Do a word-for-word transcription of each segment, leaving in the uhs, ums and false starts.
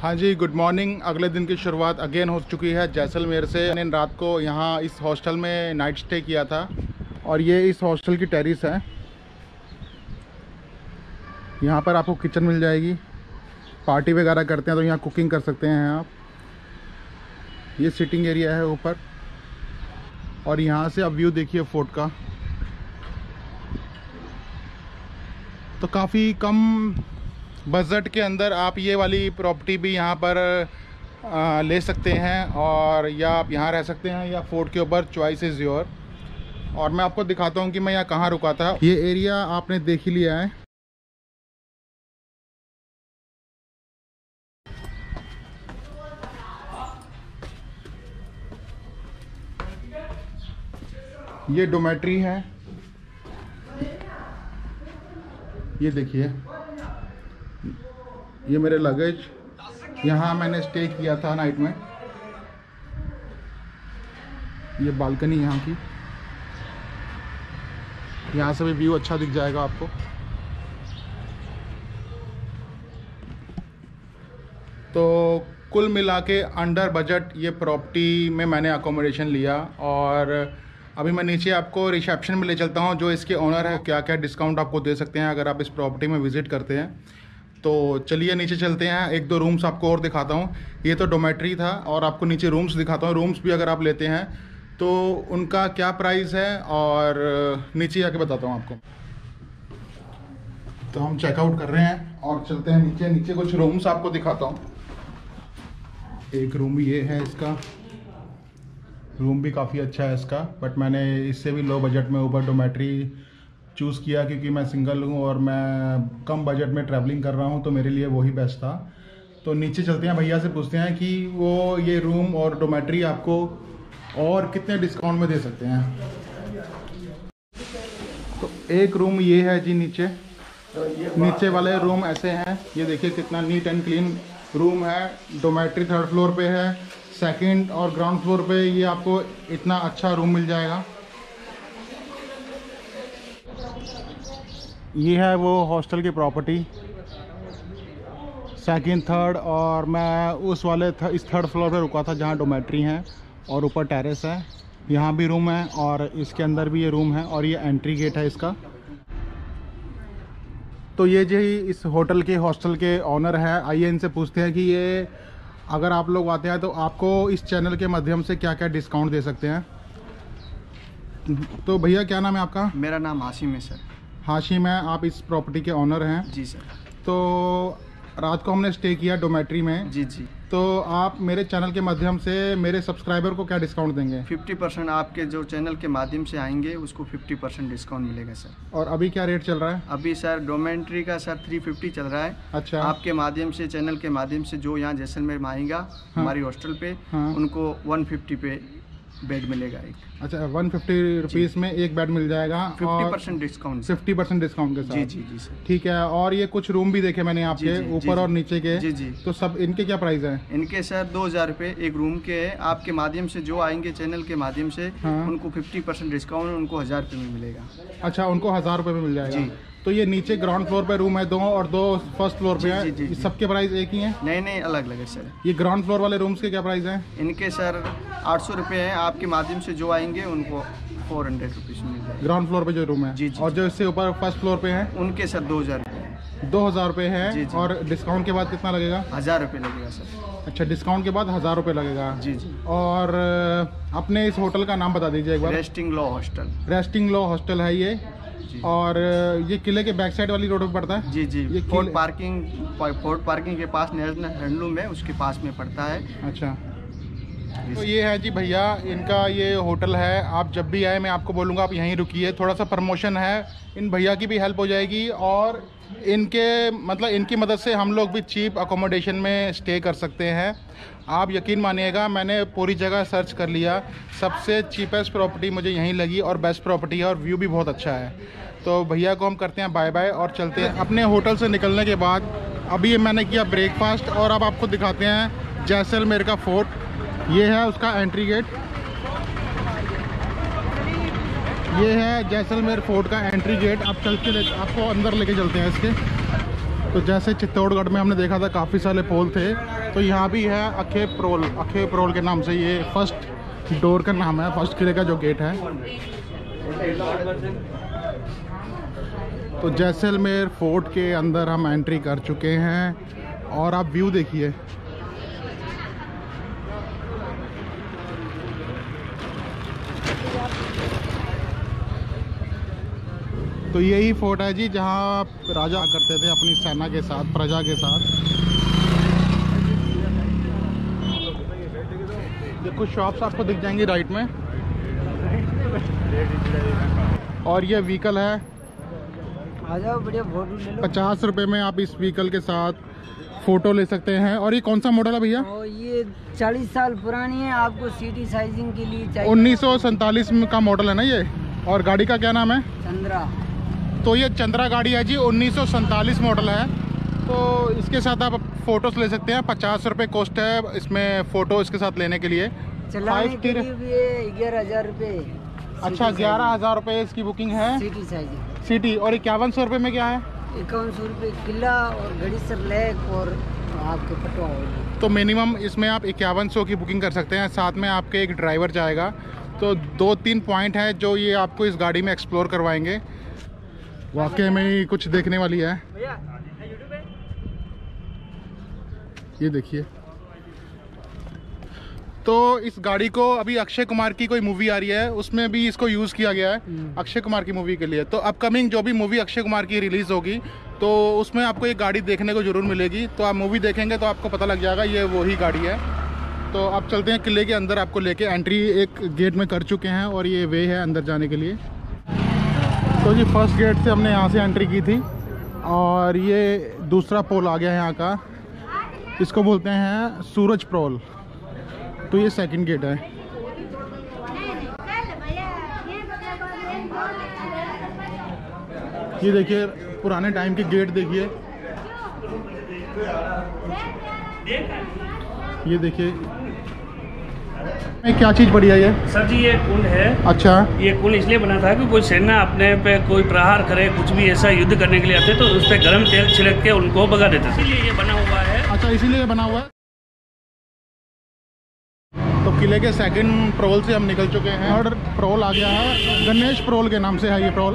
हाँ जी, good morning. अगले दिन की शुरुआत अगेन हो चुकी है जैसलमेर से। मैंने रात को यहाँ इस हॉस्टल में नाइट स्टे किया था और ये इस हॉस्टल की टेरिस है। यहाँ पर आपको किचन मिल जाएगी, पार्टी वगैरह करते हैं तो यहाँ कुकिंग कर सकते हैं आप। ये सिटिंग एरिया है ऊपर और यहाँ से आप व्यू देखिए फोर्ट का। तो काफ़ी कम बजट के अंदर आप ये वाली प्रॉपर्टी भी यहाँ पर आ, ले सकते हैं और या आप यहाँ रह सकते हैं या फोर्ट के ऊपर, चॉइस इज़ योर। और मैं आपको दिखाता हूँ कि मैं यहाँ कहाँ रुका था। ये एरिया आपने देख ही लिया है। ये डोमेट्री है, ये देखिए, ये मेरे लगेज। यहाँ मैंने स्टे किया था नाइट में। ये बालकनी यहाँ की, यहाँ से भी व्यू अच्छा दिख जाएगा आपको। तो कुल मिला के अंडर बजट ये प्रॉपर्टी में मैंने अकोमोडेशन लिया। और अभी मैं नीचे आपको रिसेप्शन में ले चलता हूँ, जो इसके ओनर है, क्या क्या डिस्काउंट आपको दे सकते हैं अगर आप इस प्रॉपर्टी में विज़िट करते हैं। तो चलिए नीचे चलते हैं, एक दो रूम्स आपको और दिखाता हूँ। ये तो डोमेट्री था और आपको नीचे रूम्स दिखाता हूँ। रूम्स भी अगर आप लेते हैं तो उनका क्या प्राइस है और नीचे जाके बताता हूँ आपको। तो हम चेकआउट कर रहे हैं और चलते हैं नीचे। नीचे कुछ रूम्स आपको दिखाता हूँ। एक रूम ये है, इसका रूम भी काफ़ी अच्छा है इसका, बट मैंने इससे भी लो बजट में ऊपर डोमेट्री चूज़ किया क्योंकि मैं सिंगल हूँ और मैं कम बजट में ट्रैवलिंग कर रहा हूँ, तो मेरे लिए वही बेस्ट था। तो नीचे चलते हैं, भैया से पूछते हैं कि वो ये रूम और डोमेट्री आपको और कितने डिस्काउंट में दे सकते हैं। तो एक रूम ये है जी नीचे। नीचे वाले रूम ऐसे हैं, ये देखिए कितना नीट एंड क्लीन रूम है। डोमेट्री थर्ड फ्लोर पे है, सेकंड और ग्राउंड फ्लोर पे ये आपको इतना अच्छा रूम मिल जाएगा। ये है वो हॉस्टल की प्रॉपर्टी, सेकंड थर्ड, और मैं उस वाले थ, इस थर्ड फ्लोर पे रुका था जहाँ डोमेट्री हैं और ऊपर टेरेस है। यहाँ भी रूम है और इसके अंदर भी ये रूम है और ये एंट्री गेट है इसका। तो ये जो इस होटल के हॉस्टल के ऑनर है, आइए इनसे पूछते हैं कि ये अगर आप लोग आते हैं तो आपको इस चैनल के माध्यम से क्या क्या डिस्काउंट दे सकते हैं। तो भैया क्या नाम है आपका? मेरा नाम हाशिम है सर। हाशिम है, आप इस प्रॉपर्टी के ऑनर हैं? जी सर। तो रात को हमने स्टे किया डोमेट्री में। जी जी। तो आप मेरे चैनल के माध्यम से मेरे सब्सक्राइबर को क्या डिस्काउंट देंगे? फिफ्टी परसेंट आपके जो चैनल के माध्यम से आएंगे उसको फिफ्टी परसेंट डिस्काउंट मिलेगा सर। और अभी क्या रेट चल रहा है? अभी सर डोमेट्री का सर थ्री फिफ्टी चल रहा है। अच्छा। आपके माध्यम से, चैनल के माध्यम से जो यहाँ जैसलमेर में आएगा, हाँ, हमारी हॉस्टल पे, हाँ, उनको वन फिफ्टी पे बेड मिलेगा एक। अच्छा, वन फिफ्टी रुपीज़ में एक बेड मिल जाएगा, fifty percent discount. Fifty percent discount के साथ। जी जी जी सर। ठीक है। और ये कुछ रूम भी देखे मैंने आपके ऊपर और नीचे के। जी जी। तो सब इनके क्या प्राइस है? इनके सर दो हज़ार रुपये एक रूम के है। आपके माध्यम से जो आएंगे चैनल के माध्यम से, हाँ, उनको फिफ्टी परसेंट डिस्काउंट उनको हज़ार रुपये में मिलेगा। अच्छा, उनको हज़ार रुपये में मिल जाएगा जी। तो ये नीचे ग्राउंड फ्लोर पे रूम है दो और दो फर्स्ट फ्लोर पे है। जी, जी, जी, सबके प्राइस एक ही हैं? नहीं नहीं, अलग अलग है सर। ये ग्राउंड फ्लोर वाले रूम्स के क्या प्राइस हैं? इनके सर आठ सौ रुपये हैं। आपके माध्यम से जो आएंगे उनको फोर हंड्रेड रुपीज़ मिल जाएगा ग्राउंड फ्लोर पे जो रूम है। जी जी। और जो इससे ऊपर फर्स्ट फ्लोर पे है उनके सर दो हज़ार रुपये हैं। दो हज़ार रुपये है। जी जी। और डिस्काउंट के बाद कितना लगेगा? हज़ार रुपये लगेगा सर। अच्छा, डिस्काउंट के बाद हज़ार रुपये लगेगा। जी जी। और अपने इस होटल का नाम बता दीजिए एक बार। Resting law hostel. Resting law hostel है ये। और ये किले के बैक साइड वाली रोड पे पड़ता है? जी जी। ये फोर्ट पार्किंग, फोर्ट पार्किंग के पास नेशनल हैंडलूम है, उसके पास में पड़ता है। अच्छा। तो ये है जी भैया, इनका ये होटल है। आप जब भी आए मैं आपको बोलूँगा आप यहीं रुकिए। थोड़ा सा प्रमोशन है, इन भैया की भी हेल्प हो जाएगी और इनके मतलब इनकी मदद से हम लोग भी चीप अकोमोडेशन में स्टे कर सकते हैं। आप यकीन मानिएगा, मैंने पूरी जगह सर्च कर लिया, सबसे चीपेस्ट प्रॉपर्टी मुझे यहीं लगी और बेस्ट प्रॉपर्टी है और व्यू भी बहुत अच्छा है। तो भैया को हम करते हैं बाय बाय और चलते हैं। अपने होटल से निकलने के बाद अभी मैंने किया ब्रेकफास्ट और अब आपको दिखाते हैं जैसलमेर का फोर्ट। ये है उसका एंट्री गेट, ये है जैसलमेर फोर्ट का एंट्री गेट। आप चल के आपको अंदर लेके चलते हैं इसके। तो जैसे चित्तौड़गढ़ में हमने देखा था काफ़ी सारे पोल थे, तो यहाँ भी है अखे प्रोल, अखे प्रोल के नाम से ये फर्स्ट डोर का नाम है, फर्स्ट किले का जो गेट है। तो जैसलमेर फोर्ट के अंदर हम एंट्री कर चुके हैं और आप व्यू देखिए। तो यही फोर्ट है जी जहाँ राजा करते थे अपनी सेना के साथ, प्रजा के साथ। ये कुछ शॉप्स आपको दिख जाएंगी राइट में, और ये व्हीकल है। आ जाओ, बढ़िया फोटो ले लो। पचास रुपए में आप इस व्हीकल के साथ फोटो ले सकते हैं। और ये कौन सा मॉडल है भैया? और ये चालीस साल पुरानी है, आपको सिटी साइजिंग के लिए चाहिए। उन्नीस सौ सैंतालीस का मॉडल है ना ये। और गाड़ी का क्या नाम है? चंद्रा। तो ये चंद्रा गाड़ी है जी, उन्नीस सौ सैंतालीस मॉडल है। तो इसके साथ आप फ़ोटोज़ ले सकते हैं। पचास रुपये कॉस्ट है इसमें फ़ोटो इसके साथ लेने के लिए। चलाने के लिए भी ग्यारह हज़ार रुपये। अच्छा, ग्यारह हज़ार रुपये इसकी बुकिंग है। City sightseeing city. और इक्यावन सौ रुपये में क्या है? इक्यावन सौ रुपये किला और घड़ी सर लैक और आपके पटवा होगी। तो मिनिमम इसमें आप इक्यावन सौ की बुकिंग कर सकते हैं। साथ में आपके एक ड्राइवर जाएगा। तो दो तीन पॉइंट हैं जो ये आपको इस गाड़ी में एक्सप्लोर करवाएंगे। वाकई में ही कुछ देखने वाली है। ये देखिए। तो इस गाड़ी को अभी अक्षय कुमार की कोई मूवी आ रही है, उसमें भी इसको यूज़ किया गया है अक्षय कुमार की मूवी के लिए। तो अपकमिंग जो भी मूवी अक्षय कुमार की रिलीज़ होगी तो उसमें आपको ये गाड़ी देखने को ज़रूर मिलेगी। तो आप मूवी देखेंगे तो आपको पता लग जाएगा ये वही गाड़ी है। तो आप चलते हैं किले के अंदर, आपको लेके एंट्री एक गेट में कर चुके हैं और ये वे है अंदर जाने के लिए। तो जी फर्स्ट गेट से हमने यहाँ से एंट्री की थी और ये दूसरा पोल आ गया है यहाँ का, इसको बोलते हैं सूरज प्रोल। तो ये सेकंड गेट है। ये देखिए पुराने टाइम के गेट देखिए। ये देखिए क्या चीज़ बढ़िया है सर जी, ये कुंड है। अच्छा, ये कुंड इसलिए बना था कि कोई सेना अपने पे कोई प्रहार करे, कुछ भी ऐसा युद्ध करने के लिए आते तो उस पर गर्म तेल छिड़क के उनको भगा देते, इसीलिए ये बना हुआ है। अच्छा, इसीलिए बना हुआ है। तो किले के सेकंड प्रोल से हम निकल चुके हैं और प्रोल आ गया है, गणेश प्रोल के नाम से है ये प्रोल।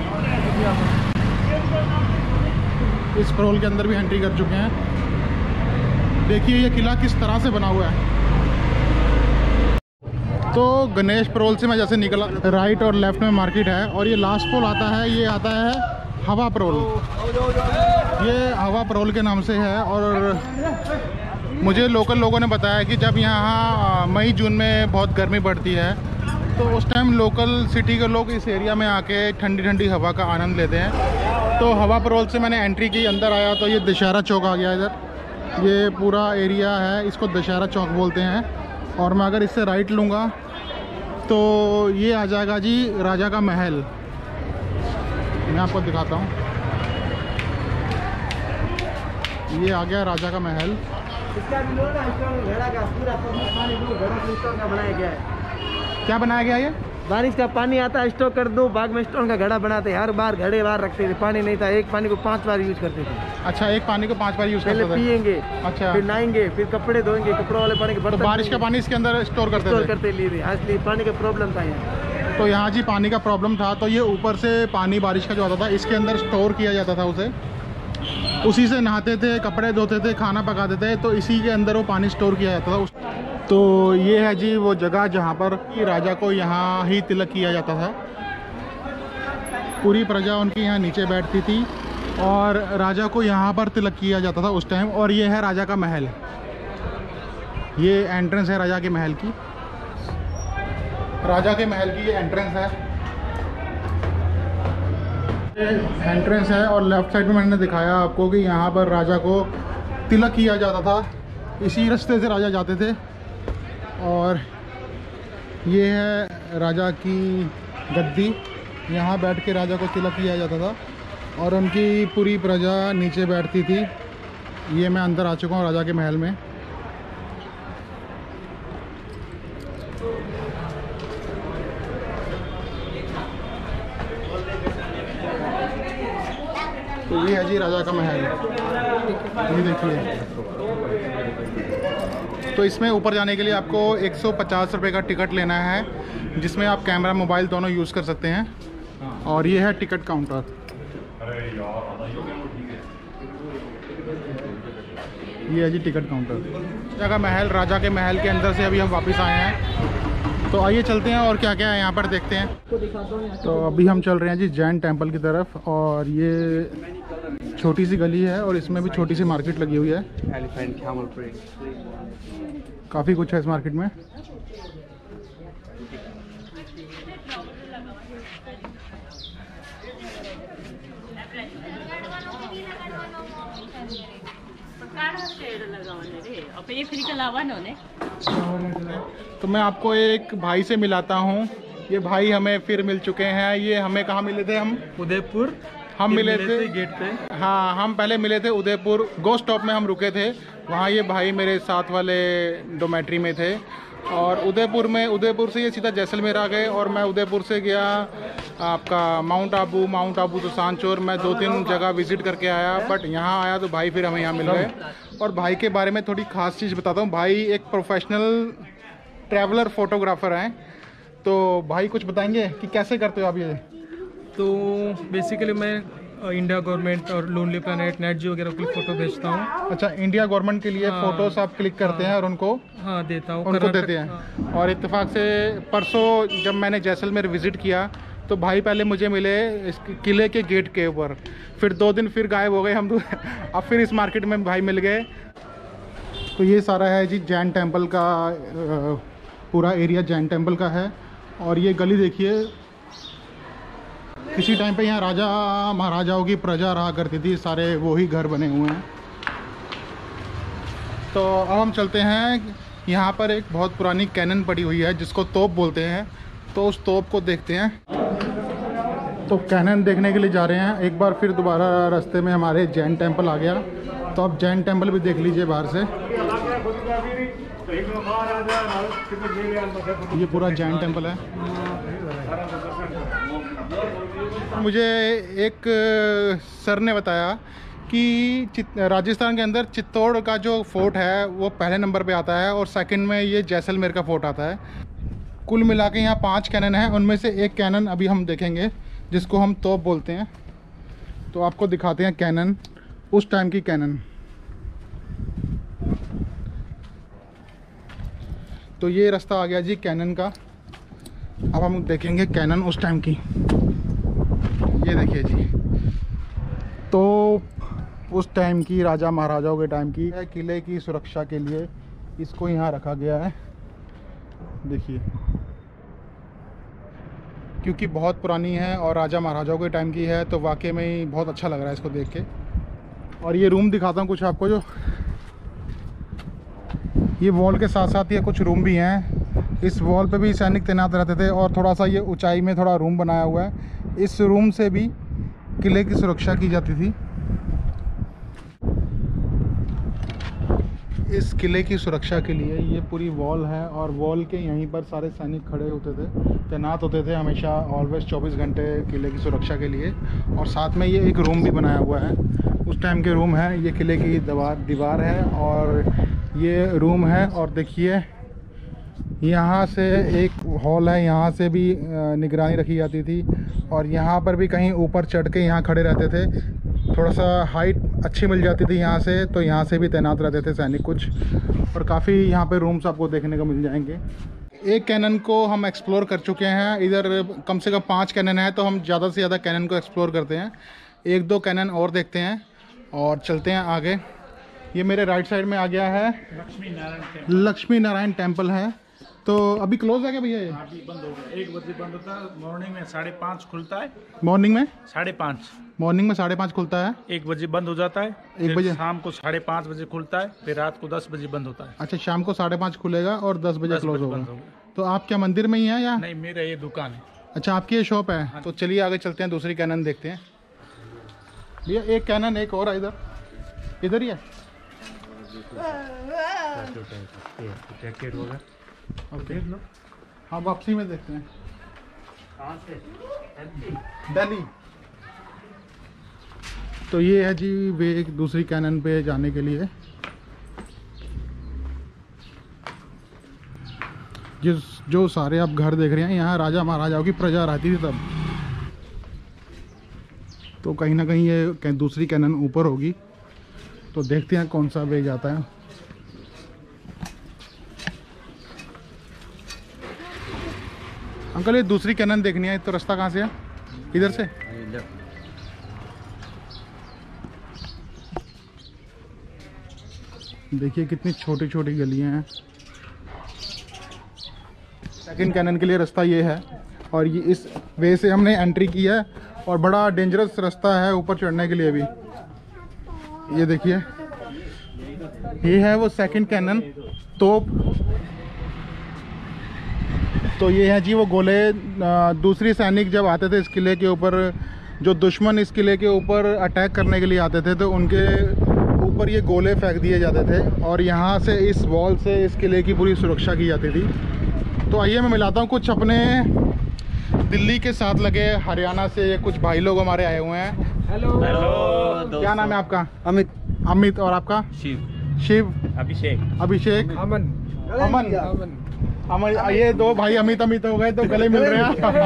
इस प्रोल के अंदर भी एंट्री कर चुके हैं। देखिए ये किला किस तरह से बना हुआ है। तो गणेश प्रोल से मैं जैसे निकला, राइट और लेफ्ट में मार्केट है और ये लास्ट पोल आता है, ये आता है हवा प्रोल। ये हवा प्रोल के नाम से है। और मुझे लोकल लोगों ने बताया कि जब यहाँ मई जून में बहुत गर्मी बढ़ती है तो उस टाइम लोकल सिटी के लोग इस एरिया में आके ठंडी ठंडी हवा का आनंद लेते हैं। तो हवा प्रोल से मैंने एंट्री की, अंदर आया तो ये दशहरा चौक आ गया इधर। ये पूरा एरिया है, इसको दशहरा चौक बोलते हैं। और मैं अगर इससे राइट लूँगा तो ये आ जाएगा जी राजा का महल। मैं आपको दिखाता हूँ, ये आ गया राजा का महल। बनाया गया है। क्या बनाया गया? ये बारिश का पानी आता है, स्टोर कर दो। बाग में स्टोन का घड़ा बनाते हैं, हर बार घड़े बार रखते थे। पानी नहीं था, एक पानी को पांच बार यूज करते थे। अच्छा, एक पानी को पांच बार यूज करते थे। पहले पियेंगे, अच्छा, फिर नहाएंगे, फिर कपड़े धोएंगे, कपड़ों वाले पानी के तो बर्तन। बारिश का पानी इसके अंदर स्टोर करते स्टोर थे। करते लिए असली पानी का प्रॉब्लम था यहाँ। तो यहाँ जी पानी का प्रॉब्लम था, तो ये ऊपर से पानी बारिश का जो आता था इसके अंदर स्टोर किया जाता था उसे। उसी से नहाते थे, कपड़े धोते थे, खाना पकाते थे। तो इसी के अंदर वो पानी स्टोर किया जाता था। तो ये है जी वो जगह जहाँ पर राजा को यहाँ ही तिलक किया जाता था। पूरी प्रजा उनकी यहाँ नीचे बैठती थी और राजा को यहाँ पर तिलक किया जाता था उस टाइम। और ये है राजा का महल, ये एंट्रेंस है राजा के महल की। राजा के महल की ये एंट्रेंस है, एंट्रेंस है। और लेफ्ट साइड में मैंने दिखाया आपको कि यहाँ पर राजा को तिलक किया जाता था, इसी रास्ते से राजा जाते थे। और ये है राजा की गद्दी, यहाँ बैठ के राजा को तिलक किया जाता था और उनकी पूरी प्रजा नीचे बैठती थी। ये मैं अंदर आ चुका हूँ राजा के महल में। तो ये है जी जी राजा का महल, ये देखिए। तो इसमें ऊपर जाने के लिए आपको एक सौ पचास रुपये का टिकट लेना है, जिसमें आप कैमरा मोबाइल दोनों यूज़ कर सकते हैं। और ये है टिकट काउंटर। ये है जी टिकट काउंटर। राजा का महल, राजा के महल के अंदर से अभी हम वापस आए हैं, तो आइए चलते हैं और क्या क्या है यहाँ पर देखते हैं। तो अभी हम चल रहे हैं जी जैन टेम्पल की तरफ, और ये छोटी सी गली है और इसमें भी छोटी सी मार्केट लगी हुई है। काफ़ी कुछ है इस मार्केट में। तो मैं आपको एक भाई से मिलाता हूँ। ये भाई हमें फिर मिल चुके हैं। ये हमें कहाँ मिले थे? हम उदयपुर हम मिले मिले थे थे गेट पे। हाँ, हम पहले मिले थे उदयपुर, गो स्टॉप में हम रुके थे। वहाँ ये भाई मेरे साथ वाले डोमेट्री में थे, और उदयपुर में उदयपुर से ये सीधा जैसलमेर आ गए, और मैं उदयपुर से गया आपका माउंट आबू, माउंट आबू तो सांचौर। मैं दो तीन जगह विजिट करके आया, बट यहाँ आया तो भाई फिर हमें यहाँ मिल गए। और भाई के बारे में थोड़ी खास चीज़ बताता हूँ। भाई एक प्रोफेशनल ट्रैवलर फोटोग्राफर हैं। तो भाई कुछ बताएंगे कि कैसे करते हो आप ये? तो बेसिकली मैं इंडिया गवर्नमेंट और लोनली प्लैनेट, नेट जियो वगैरह के लिए फ़ोटो भेजता हूँ। अच्छा, इंडिया गवर्नमेंट के लिए हाँ, फ़ोटोज़ आप क्लिक करते हाँ, हैं और उनको हाँ देता हूँ, उनको देते हैं। हाँ। और इत्तेफाक से परसों जब मैंने जैसलमेर विज़िट किया तो भाई पहले मुझे मिले इस किले के गेट के ऊपर, फिर दो दिन फिर गायब हो गए हम। अब फिर इस मार्केट में भाई मिल गए। तो ये सारा है जी जैन टेम्पल का, पूरा एरिया जैन टेम्पल का है। और ये गली देखिए, किसी टाइम पे यहाँ राजा महाराजाओं की प्रजा रहा करती थी, सारे वही घर बने हुए हैं। तो अब हम चलते हैं, यहाँ पर एक बहुत पुरानी कैनन पड़ी हुई है जिसको तोप बोलते हैं, तो उस तोप को देखते हैं। तो कैनन देखने के लिए जा रहे हैं। एक बार फिर दोबारा रास्ते में हमारे जैन टेम्पल आ गया, तो अब जैन टेम्पल भी देख लीजिए बाहर से। ये पूरा जैन टेम्पल है। मुझे एक सर ने बताया कि राजस्थान के अंदर चित्तौड़ का जो फोर्ट है वो पहले नंबर पे आता है, और सेकंड में ये जैसलमेर का फोर्ट आता है। कुल मिला के यहाँ पांच कैनन हैं, उनमें से एक कैनन अभी हम देखेंगे जिसको हम तोप बोलते हैं। तो आपको दिखाते हैं कैनन, उस टाइम की कैनन। तो ये रास्ता आ गया जी कैनन का। अब हम देखेंगे कैनन उस टाइम की। ये देखिए जी, तो उस टाइम की, राजा महाराजाओं के टाइम की है। किले की सुरक्षा के लिए इसको यहाँ रखा गया है। देखिए, क्योंकि बहुत पुरानी है और राजा महाराजाओं के टाइम की है, तो वाकई में ही बहुत अच्छा लग रहा है इसको देख के। और ये रूम दिखाता हूँ कुछ आपको। जो ये वॉल के साथ साथ ये कुछ रूम भी हैं। इस वॉल पे भी सैनिक तैनात रहते थे, और थोड़ा सा ये ऊंचाई में थोड़ा रूम बनाया हुआ है। इस रूम से भी किले की सुरक्षा की जाती थी। इस किले की सुरक्षा के लिए ये पूरी वॉल है, और वॉल के यहीं पर सारे सैनिक खड़े होते थे, तैनात होते थे हमेशा, ऑलवेज चौबीस घंटे किले की सुरक्षा के लिए। और साथ में ये एक रूम भी बनाया हुआ है, उस टाइम के रूम है। ये किले की दीवार दीवार है और ये रूम है। और देखिए, यहाँ से एक हॉल है, यहाँ से भी निगरानी रखी जाती थी। और यहाँ पर भी कहीं ऊपर चढ़ के यहाँ खड़े रहते थे, थोड़ा सा हाइट अच्छी मिल जाती थी यहाँ से, तो यहाँ से भी तैनात रहते थे सैनिक कुछ। और काफ़ी यहाँ पे रूम्स आपको देखने को मिल जाएंगे। एक कैनन को हम एक्सप्लोर कर चुके हैं, इधर कम से कम पाँच कैनन है, तो हम ज़्यादा से ज़्यादा कैनन को एक्सप्लोर करते हैं। एक दो कैनन और देखते हैं और चलते हैं आगे। ये मेरे राइट साइड में आ गया है लक्ष्मी नारायण लक्ष्मी नारायण टेम्पल है। तो अभी क्लोज है क्या भैया? ये अभी बंद हो गया, एक बजे बंद होता है, मॉर्निंग में साढ़े पाँच खुलता है। मॉर्निंग में साढ़े पाँच मॉर्निंग में साढ़े पाँच खुलता है, एक बजे बंद हो जाता है। एक फिर बजे शाम को साढ़े पाँच बजे खुलता है, फिर रात को दस बजे बंद होता है। अच्छा, शाम को साढ़े पाँच खुलेगा और दस बजे दस क्लोज बजे होगा। बंद होगा। तो आप क्या मंदिर में ही हैं या? नहीं, मेरा ये दुकान है। अच्छा, आपकी ये शॉप है। तो चलिए आगे चलते हैं, दूसरी कैनन देखते हैं। भैया एक कैनन एक और है इधर, इधर ही है। जैकेट वगैरह ओके, हाँ वापसी में देखते हैं। दिल्ली। तो ये है जी वे एक दूसरी कैनन पे जाने के लिए। जिस जो सारे आप घर देख रहे हैं यहाँ राजा महाराजाओं की प्रजा रहती थी तब। तो कहीं ना कहीं ये दूसरी कैनन ऊपर होगी, तो देखते हैं कौन सा वे जाता है। अंकल ये दूसरी कैनन देखनी है, तो रास्ता कहाँ से है? इधर से? देखिए कितनी छोटी छोटी गलियां हैं। सेकंड कैनन के लिए रास्ता ये है और ये इस वे से हमने एंट्री की है और बड़ा डेंजरस रास्ता है ऊपर चढ़ने के लिए भी। ये देखिए ये है वो सेकंड कैनन तोप। तो ये है जी वो गोले। दूसरी सैनिक जब आते थे इस किले के ऊपर, जो दुश्मन इस किले के ऊपर अटैक करने के लिए आते थे, तो उनके ऊपर ये गोले फेंक दिए जाते थे और यहाँ से इस वॉल से इस किले की पूरी सुरक्षा की जाती थी। तो आइए मैं मिलाता हूँ कुछ अपने दिल्ली के साथ लगे हरियाणा से कुछ भाई लोग हमारे आए हुए हैं। हेलो हेलो, क्या नाम है आपका? अमित। अमित। और आपका? शिव। शिव। अभिषेक। अभिषेक। अमन। अमन। अमन। ये दो भाई अमित अमित हो गए तो गले मिल रहे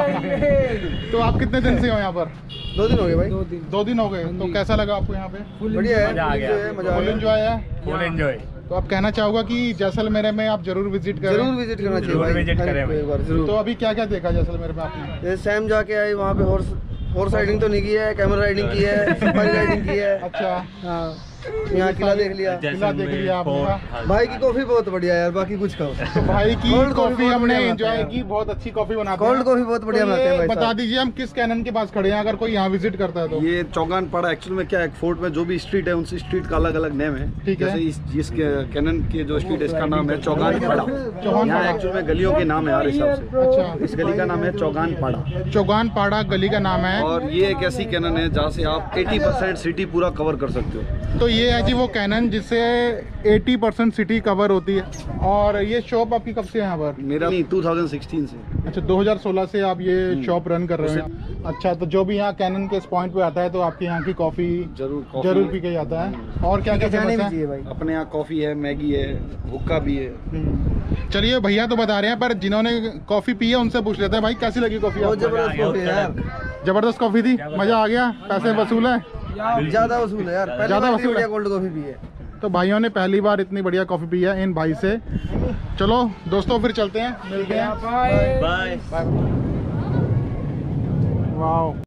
हैं। तो आप कितने दिन से हो यहाँ पर? दो दिन हो गए भाई। दो दिन। दो दिन हो गए। तो कैसा लगा आपको यहाँ पे? बढ़िया है, मजा आ गया। मजा आ फुल गया। एंजॉय है। Full enjoy. तो आप कहना चाहोगा कि जैसलमेर में आप जरूर विजिट करें? जरूर विजिट करना चाहिए जरूर भाई। विजिट करें भाई। एक बार जरूर। तो अभी क्या क्या देखा जैसलमेर में आपने? जैसे सैम जाके आई, वहाँ पे हॉर्स हॉर्स राइडिंग तो नहीं की है, कैमल राइडिंग की है, सफारी राइडिंग की है। अच्छा, हाँ, यहाँ किला देख लिया। किला देख लिया आपने। भाई की कॉफी बहुत बढ़िया है यार, बाकी कुछ कहो। तो भाई की Cold coffee कॉफी बहुत हमने बढ़िया एंजॉय बनाते की, बहुत अच्छी कॉफी बनाते हैं। कोल्ड कॉफी बहुत बढ़िया तो ये बनाते हैं भाई बता साहब। दीजिए हम किस कैनन के पास खड़े हैं अगर कोई यहाँ विजिट करता है तो? ये चौगान पाड़ा एक्चुअल में क्या है, फोर्ट में जो भी स्ट्रीट है उन स्ट्रीट का अलग अलग नेम है। ठीक है। जैसे इस जिस कैनन के जो स्ट्रीट है इसका नाम है चौगान पाड़ा। चौगान यहाँ पाड़ा। एक्चुअल में गलियों के नाम है हर हिसाब से। अच्छा, इस गली का नाम है चौगान पाड़ा। चौगान पाड़ा गली का नाम है। और ये एक ऐसी कैनन है जहाँ से आप अस्सी परसेंट सिटी पूरा कवर कर सकते हो। तो ये है जी वो कैनन जिससे अस्सी परसेंट सिटी कवर होती है। और ये शॉप आपकी कब से है यहाँ पर? मेरा नहीं दो हज़ार सोलह से। अच्छा, दो हज़ार सोलह से आप ये शॉप रन कर रहे हैं। अच्छा, तो जो भी यहाँ कैनन के इस पॉइंट पे आता है तो आपके यहाँ की कॉफी जरूर कॉफी जरूर पी के जाता है। और क्या क्या जाने फेमस भी है? चाहिए भाई। अपने यहाँ कॉफी है, मैगी है, हुक्का भी है। हम्म। चलिए भैया तो बता रहे हैं, पर जिन्होंने कॉफी पी है उनसे पूछ लेते हैं भाई कैसी लगी कॉफी बहुत आपको? जबरदस्त कॉफी है यार, जबरदस्त कॉफी थी, मजा आ गया। पैसे वसूल है? ज्यादा वसूल है यार। पहले ज्यादा बार वसूल है। बढ़िया कोल्ड कॉफी पी है। तो भाइयों ने पहली बार इतनी बढ़िया कॉफी पी है इन भाई से। चलो दोस्तों फिर चलते हैं, मिलते हैं। बाय। बाय। वाओ।